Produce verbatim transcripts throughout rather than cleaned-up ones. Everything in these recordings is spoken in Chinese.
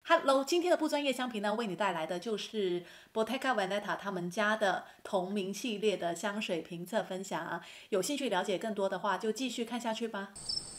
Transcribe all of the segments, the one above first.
Hello，今天的不专业香评呢，为你带来的就是 Bottega Veneta 他们家的同名系列的香水评测分享。有兴趣了解更多的话，就继续看下去吧。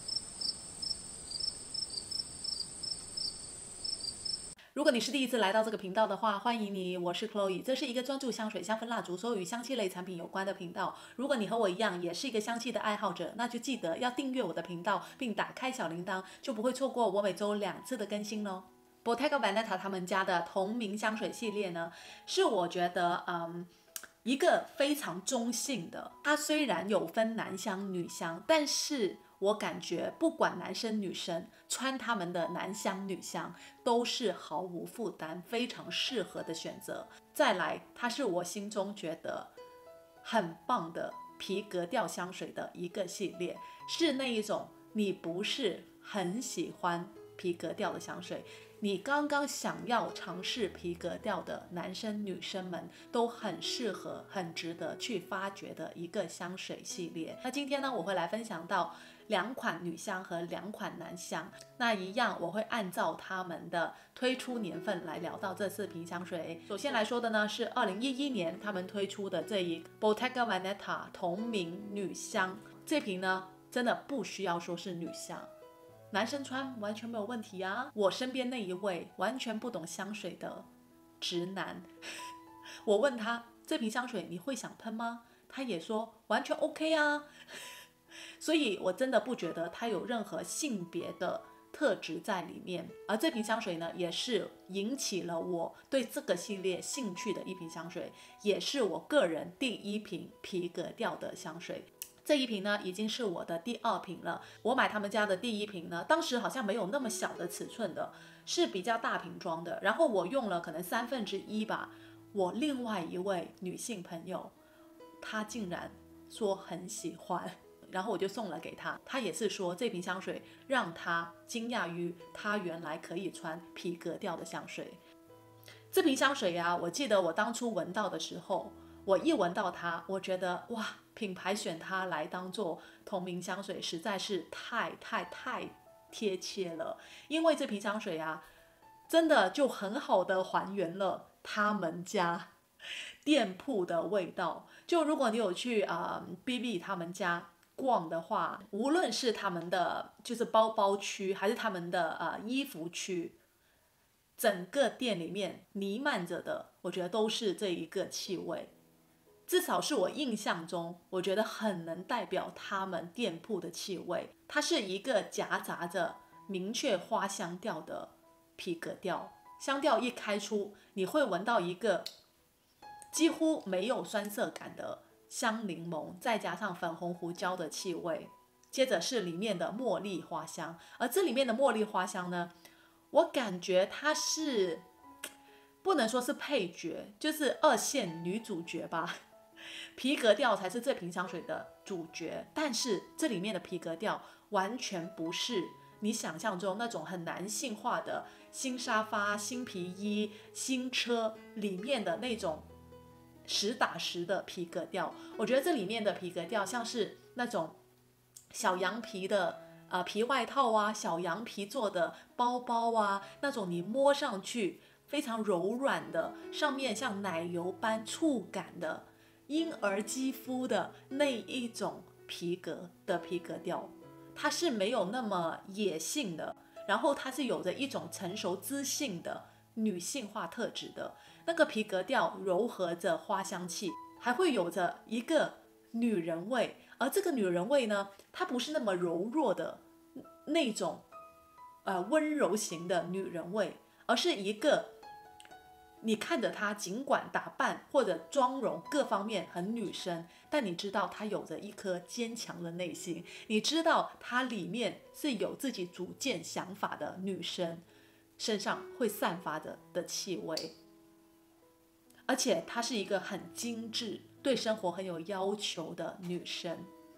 如果你是第一次来到这个频道的话，欢迎你，我是 Chloe， 这是一个专注香水、香氛蜡烛，所有与香气类产品有关的频道。如果你和我一样也是一个香气的爱好者，那就记得要订阅我的频道，并打开小铃铛，就不会错过我每周两次的更新咯。Bottega Veneta 他们家的同名香水系列呢，是我觉得嗯一个非常中性的。它虽然有分男香女香，但是我感觉不管男生女生穿他们的男香女香都是毫无负担，非常适合的选择。再来，它是我心中觉得很棒的皮革调香水的一个系列，是那一种你不是很喜欢皮革调的香水，你刚刚想要尝试皮革调的男生女生们都很适合很值得去发掘的一个香水系列。那今天呢，我会来分享到两款女香和两款男香，那一样我会按照他们的推出年份来聊到这四瓶香水。首先来说的呢是二零一一年他们推出的这一 Bottega Veneta 同名女香，这瓶呢真的不需要说是女香，男生穿完全没有问题啊！我身边那一位完全不懂香水的直男，我问他这瓶香水你会想喷吗？他也说完全 OK 啊。所以我真的不觉得它有任何性别的特质在里面。而这瓶香水呢，也是引起了我对这个系列兴趣的一瓶香水，也是我个人第一瓶皮革调的香水。这一瓶呢已经是我的第二瓶了。我买他们家的第一瓶呢，当时好像没有那么小的尺寸的，是比较大瓶装的，然后我用了可能三分之一吧。我另外一位女性朋友，她竟然说很喜欢，然后我就送了给她。她也是说这瓶香水让她惊讶于她原来可以穿皮革调的香水。这瓶香水啊，我记得我当初闻到的时候，我一闻到它，我觉得哇，品牌选它来当做同名香水实在是太太太贴切了。因为这瓶香水啊，真的就很好的还原了他们家店铺的味道。就如果你有去啊、呃、B B 他们家逛的话，无论是他们的就是包包区，还是他们的呃衣服区，整个店里面弥漫着的，我觉得都是这一个气味。至少是我印象中，我觉得很能代表他们店铺的气味。它是一个夹杂着明确花香调的皮革调，香调一开出，你会闻到一个几乎没有酸涩感的香柠檬，再加上粉红胡椒的气味，接着是里面的茉莉花香。而这里面的茉莉花香呢，我感觉它是不能说是配角，就是二线女主角吧。皮革调才是这瓶香水的主角，但是这里面的皮革调完全不是你想象中那种很男性化的新沙发、新皮衣、新车里面的那种实打实的皮革调。我觉得这里面的皮革调像是那种小羊皮的呃皮外套啊，小羊皮做的包包啊，那种你摸上去非常柔软的，上面像奶油般触感的婴儿肌肤的那一种皮革的皮革调，它是没有那么野性的，然后它是有着一种成熟知性的女性化特质的。那个皮革调柔和着花香气，还会有着一个女人味，而这个女人味呢，它不是那么柔弱的那种呃温柔型的女人味，而是一个你看着她尽管打扮或者妆容各方面很女生，但你知道她有着一颗坚强的内心，你知道她里面是有自己主见想法的女生身上会散发着的气味。而且她是一个很精致，对生活很有要求的女生，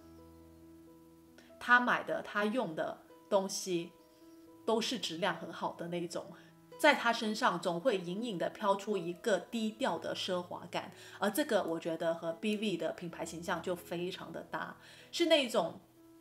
她买的她用的东西都是质量很好的那种，在她身上总会隐隐的飘出一个低调的奢华感，而这个我觉得和 B V 的品牌形象就非常的搭，是那种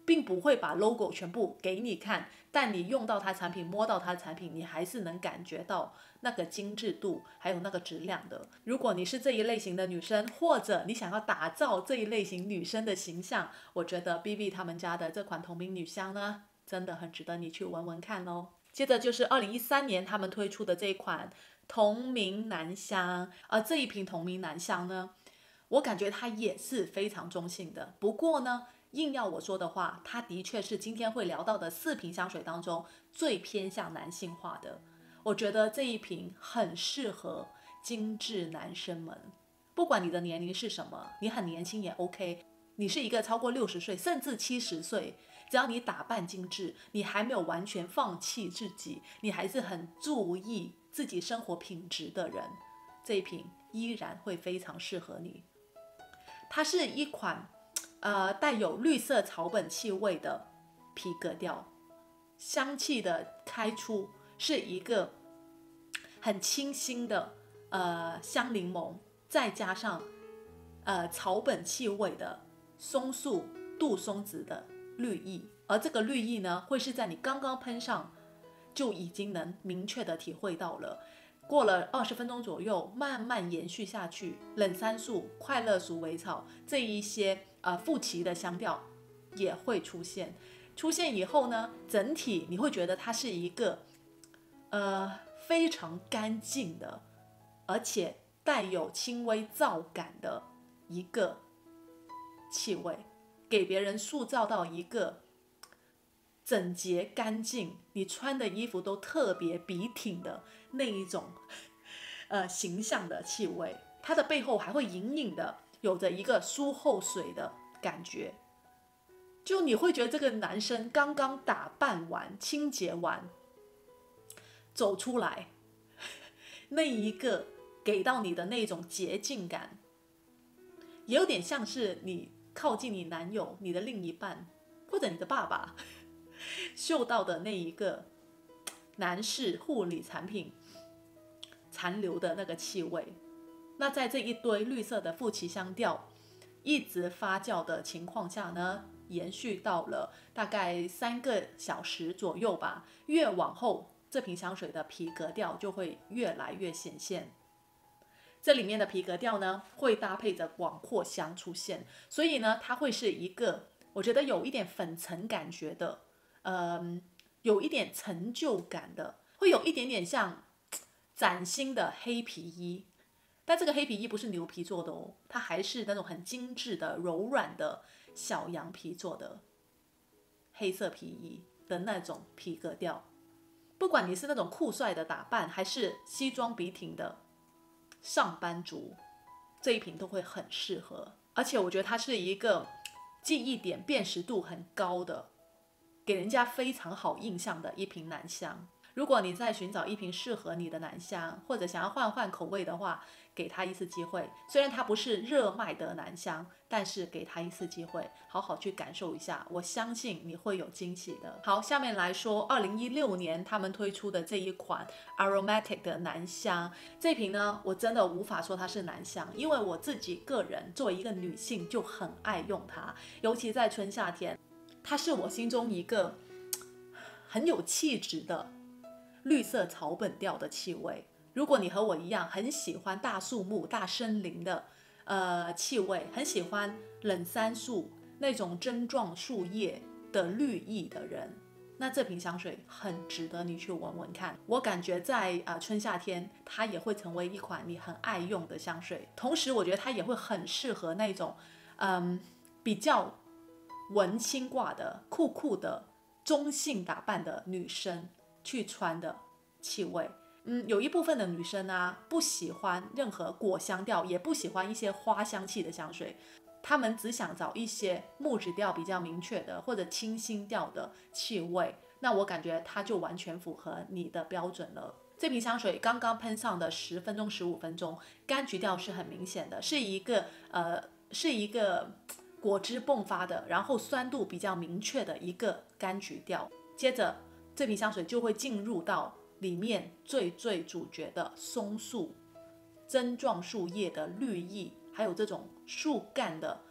并不会把 logo 全部给你看，但你用到它产品，摸到它的产品，你还是能感觉到那个精致度，还有那个质量的。如果你是这一类型的女生，或者你想要打造这一类型女生的形象，我觉得 B V 他们家的这款同名女香呢，真的很值得你去闻闻看咯。接着就是二零一三年他们推出的这一款同名男香，而这一瓶同名男香呢，我感觉它也是非常中性的。不过呢，硬要我说的话，它的确是今天会聊到的四瓶香水当中最偏向男性化的。我觉得这一瓶很适合精致男生们，不管你的年龄是什么，你很年轻也 OK， 你是一个超过六十岁甚至七十岁，只要你打扮精致，你还没有完全放弃自己，你还是很注意自己生活品质的人，这一瓶依然会非常适合你。它是一款呃带有绿色草本气味的皮革调，香气的开出是一个很清新的呃香柠檬，再加上呃草本气味的松树、杜松子的绿意，而这个绿意呢，会是在你刚刚喷上就已经能明确的体会到了。过了二十分钟左右，慢慢延续下去，冷杉树、快乐鼠尾草这一些呃馥奇的香调也会出现。出现以后呢，整体你会觉得它是一个呃非常干净的，而且带有轻微皂感的一个气味，给别人塑造到一个整洁干净，你穿的衣服都特别笔挺的那一种呃形象的气味。它的背后还会隐隐的有着一个梳后水的感觉，就你会觉得这个男生刚刚打扮完、清洁完走出来，那一个给到你的那种洁净感，也有点像是你靠近你男友、你的另一半或者你的爸爸嗅到的那一个男士护理产品残留的那个气味。那在这一堆绿色的馥奇香调一直发酵的情况下呢，延续到了大概三个小时左右吧，越往后这瓶香水的皮革调就会越来越显现。这里面的皮革调呢，会搭配着广藿香出现，所以呢，它会是一个我觉得有一点粉尘感觉的，嗯，有一点成就感的，会有一点点像崭新的黑皮衣。但这个黑皮衣不是牛皮做的哦，它还是那种很精致的、柔软的小羊皮做的黑色皮衣的那种皮革调。不管你是那种酷帅的打扮，还是西装笔挺的上班族，这一瓶都会很适合。而且我觉得它是一个记忆点辨识度很高的，给人家非常好印象的一瓶男香。如果你在寻找一瓶适合你的男香，或者想要换换口味的话，给他一次机会。虽然它不是热卖的男香，但是给他一次机会，好好去感受一下，我相信你会有惊喜的。好，下面来说二零一六年他们推出的这一款 Aromatic 的男香。这瓶呢，我真的无法说它是男香，因为我自己个人作为一个女性就很爱用它，尤其在春夏天，它是我心中一个很有气质的绿色草本调的气味。如果你和我一样很喜欢大树木、大森林的呃气味，很喜欢冷杉树那种针状树叶的绿意的人，那这瓶香水很值得你去闻闻看。我感觉在呃春夏天，它也会成为一款你很爱用的香水。同时，我觉得它也会很适合那种嗯比较文青挂的、酷酷的、中性打扮的女生去穿的气味。嗯，有一部分的女生啊，不喜欢任何果香调，也不喜欢一些花香气的香水，她们只想找一些木质调比较明确的或者清新调的气味。那我感觉它就完全符合你的标准了。这瓶香水刚刚喷上的十分钟、十五分钟，柑橘调是很明显的，是一个呃，是一个果汁迸发的，然后酸度比较明确的一个柑橘调。接着，这瓶香水就会进入到里面最最主角的松树、针状树叶的绿意，还有这种树干的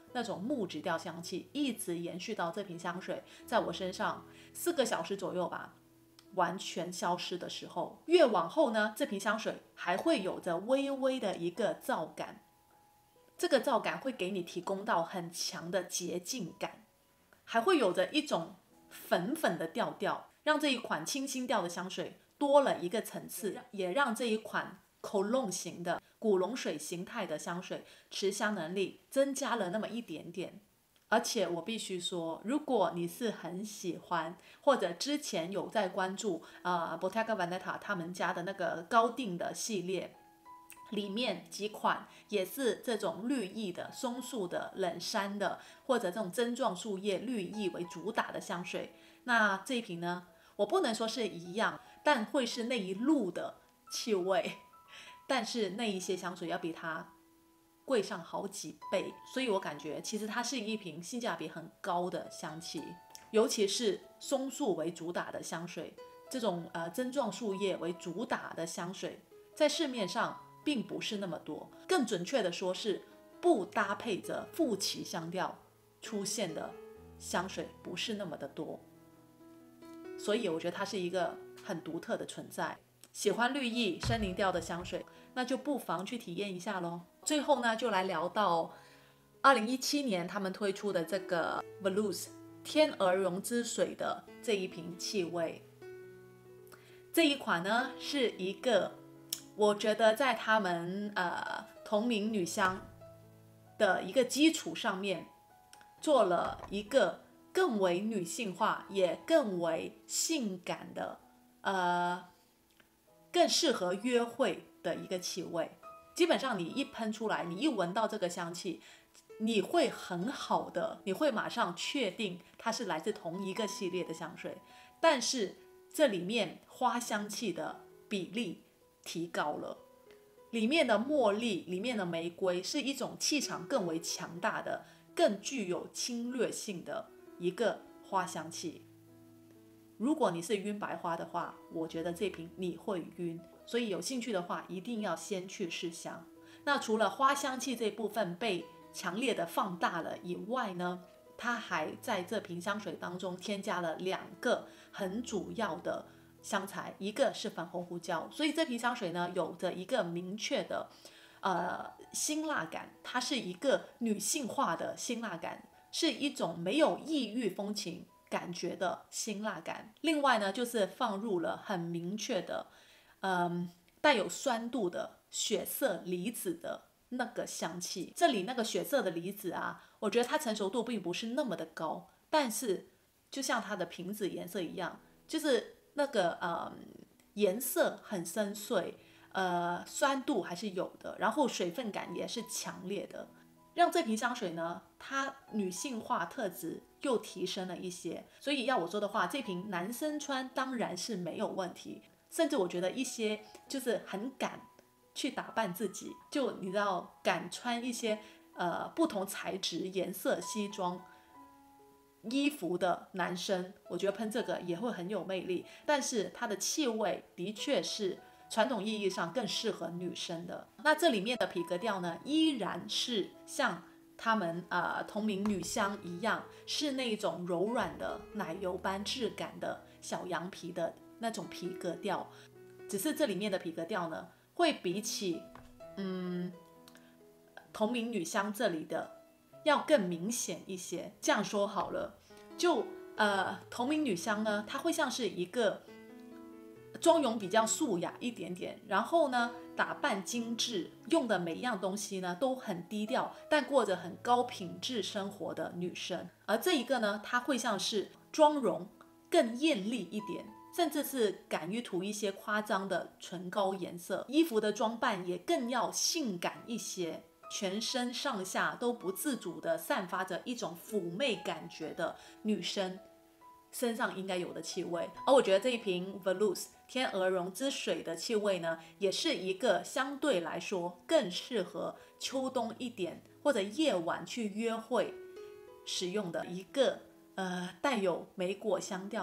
那种木质调香气，一直延续到这瓶香水在我身上四个小时左右吧，完全消失的时候。越往后呢，这瓶香水还会有着微微的一个皂感，这个皂感会给你提供到很强的洁净感，还会有着一种粉粉的调调，让这一款清新调的香水多了一个层次，也让这一款cologne型的古龙水形态的香水持香能力增加了那么一点点。而且我必须说，如果你是很喜欢，或者之前有在关注呃 Bottega Veneta 他们家的那个高定的系列，里面几款也是这种绿意的、松树的、冷杉的，或者这种针状树叶绿意为主打的香水，那这一瓶呢，我不能说是一样，但会是那一路的气味，但是那一些香水要比它贵上好几倍，所以我感觉其实它是一瓶性价比很高的香气，尤其是松树为主打的香水，这种呃针状树叶为主打的香水，在市面上并不是那么多，更准确的说是不搭配着馥奇香调出现的香水不是那么的多，所以我觉得它是一个很独特的存在。喜欢绿意森林调的香水，那就不妨去体验一下咯。最后呢，就来聊到二零一七年他们推出的这个 Velours 天鹅绒之水的这一瓶气味。这一款呢是一个我觉得在他们呃同名女香的一个基础上面做了一个更为女性化也更为性感的呃更适合约会的一个气味。基本上你一喷出来，你一闻到这个香气，你会很好的，你会马上确定它是来自同一个系列的香水，但是这里面花香气的比例提高了，里面的茉莉，里面的玫瑰是一种气场更为强大的，更具有侵略性的一个花香气。如果你是晕白花的话，我觉得这瓶你会晕，所以有兴趣的话一定要先去试香。那除了花香气这部分被强烈的放大了以外呢，它还在这瓶香水当中添加了两个很主要的香材，一个是粉红胡椒，所以这瓶香水呢有着一个明确的呃辛辣感，它是一个女性化的辛辣感，是一种没有异域风情感觉的辛辣感。另外呢，就是放入了很明确的嗯带有酸度的血色离子的那个香气。这里那个血色的离子啊，我觉得它成熟度并不是那么的高，但是就像它的瓶子颜色一样，就是那个呃颜色很深邃，呃酸度还是有的，然后水分感也是强烈的，让这瓶香水呢，它女性化特质又提升了一些。所以要我说的话，这瓶男生穿当然是没有问题，甚至我觉得一些就是很敢去打扮自己，就你知道敢穿一些呃不同材质颜色西装衣服的男生，我觉得喷这个也会很有魅力，但是它的气味的确是传统意义上更适合女生的。那这里面的皮革调呢，依然是像他们呃同名女香一样，是那种柔软的奶油般质感的小羊皮的那种皮革调，只是这里面的皮革调呢，会比起嗯同名女香这里的要更明显一些。这样说好了，就呃同名女香呢，它会像是一个妆容比较素雅一点点，然后呢打扮精致，用的每一样东西呢都很低调，但过着很高品质生活的女生。而这一个呢，它会像是妆容更艳丽一点，甚至是敢于涂一些夸张的唇膏颜色，衣服的装扮也更要性感一些，全身上下都不自主的散发着一种妩媚感觉的女生身上应该有的气味。而我觉得这一瓶 Velours 天鹅绒之水的气味呢，也是一个相对来说更适合秋冬一点或者夜晚去约会使用的一个呃带有莓果香调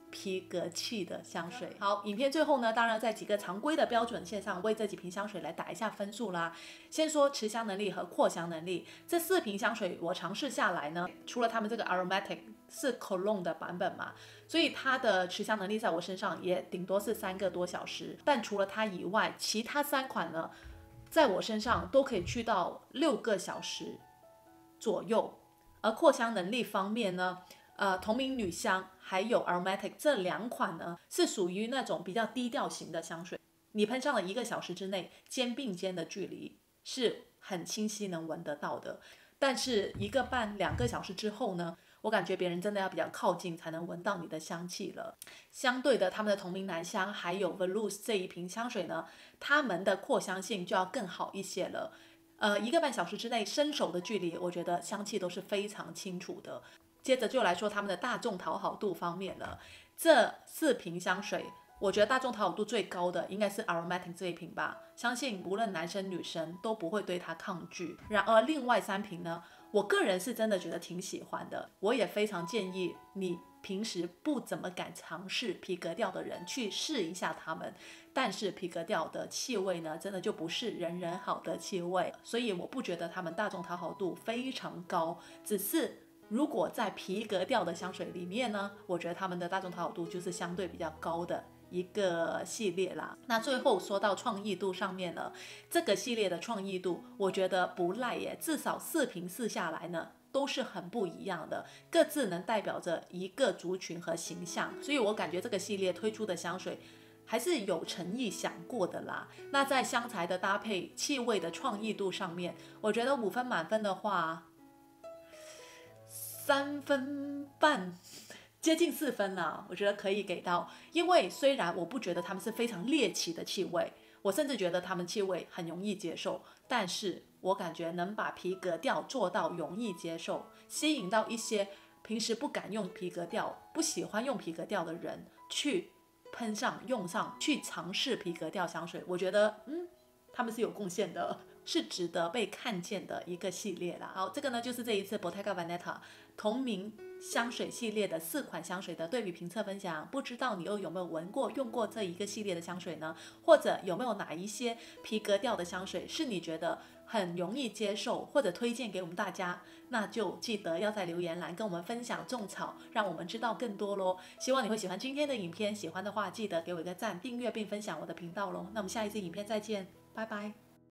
皮革气的香水。好，影片最后呢，当然在几个常规的标准线上为这几瓶香水来打一下分数啦。先说持香能力和扩香能力，这四瓶香水我尝试下来呢，除了他们这个 aromatic 是 cologne 的版本嘛，所以它的持香能力在我身上也顶多是三个多小时。但除了它以外，其他三款呢，在我身上都可以去到六个小时左右。而扩香能力方面呢，呃，同名女香还有 aromatic 这两款呢，是属于那种比较低调型的香水。你喷上了一个小时之内，肩并肩的距离是很清晰能闻得到的。但是一个半两个小时之后呢，我感觉别人真的要比较靠近才能闻到你的香气了。相对的，他们的同名男香还有 Velours 这一瓶香水呢，他们的扩香性就要更好一些了。呃，一个半小时之内伸手的距离，我觉得香气都是非常清楚的。接着就来说他们的大众讨好度方面了，这四瓶香水，我觉得大众讨好度最高的应该是 aromatic 这一瓶吧，相信无论男生女生都不会对它抗拒。然而另外三瓶呢，我个人是真的觉得挺喜欢的，我也非常建议你平时不怎么敢尝试皮革调的人去试一下它们。但是皮革调的气味呢，真的就不是人人好的气味，所以我不觉得他们大众讨好度非常高，只是如果在皮革调的香水里面呢，我觉得他们的大众讨好度就是相对比较高的一个系列啦。那最后说到创意度上面呢，这个系列的创意度我觉得不赖耶，至少四瓶试下来呢都是很不一样的，各自能代表着一个族群和形象，所以我感觉这个系列推出的香水还是有诚意想过的啦。那在香材的搭配、气味的创意度上面，我觉得五分满分的话，三分半，接近四分啦，我觉得可以给到。因为虽然我不觉得他们是非常猎奇的气味，我甚至觉得他们气味很容易接受，但是我感觉能把皮革调做到容易接受，吸引到一些平时不敢用皮革调、不喜欢用皮革调的人去喷上、用上，去尝试皮革调香水，我觉得嗯，他们是有贡献的，是值得被看见的一个系列啦。好，这个呢就是这一次 Bottega Veneta 同名香水系列的四款香水的对比评测分享。不知道你又有没有闻过、用过这一个系列的香水呢？或者有没有哪一些皮革调的香水是你觉得很容易接受，或者推荐给我们大家？那就记得要在留言栏跟我们分享种草，让我们知道更多咯。希望你会喜欢今天的影片，喜欢的话记得给我一个赞、订阅并分享我的频道咯。那我们下一次影片再见，拜拜。